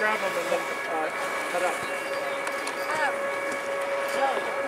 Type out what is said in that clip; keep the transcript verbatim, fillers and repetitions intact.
grab them and then uh, head up. Um, Joe.